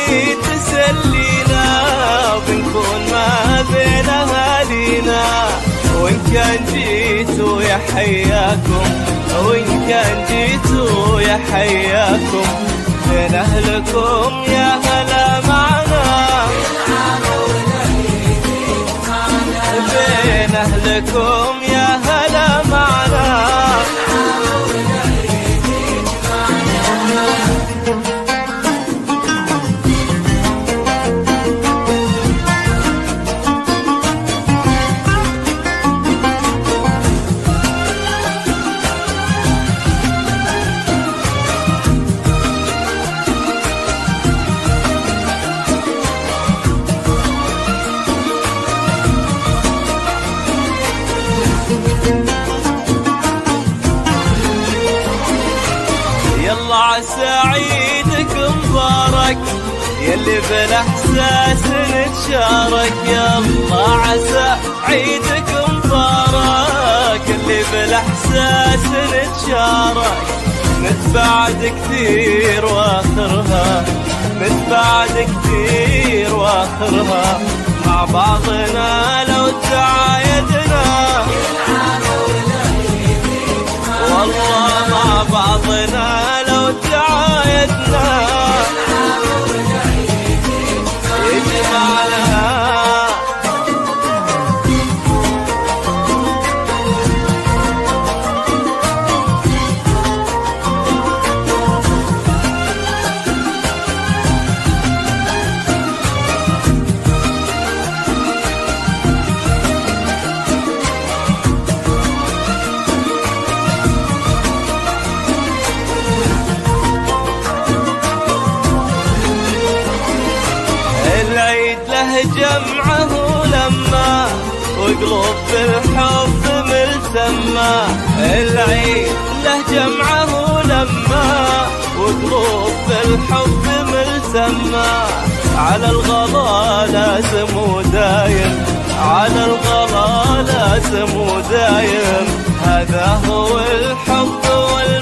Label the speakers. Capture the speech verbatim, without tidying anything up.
Speaker 1: العيد تسلينا بنكون ما بين أهالينا، وإن كان جيتوا يا حياكم، وإن كان جيتوا يا حياكم، بين أهلكم يا هلا معنا، بين أهلكم يا هلا معنا. يلا عسى عيدك مبارك يلي بالاحساس نتشارك، يلا عسى عيدك مبارك يلي بالاحساس نتشارك، نتبعد كثير واخرها، نتبعد كثير واخرها، مع بعضنا لو تعايدنا، والله مع بعضنا لو تعايدنا يجمعنا. العيد له جمعه لما وقلوب بالحب ملتمة، العيد له جمعه لما وقلوب بالحب ملتمة، على الغلا لازم ودايم، على الغلا لازم ودايم، هذا هو الحب وال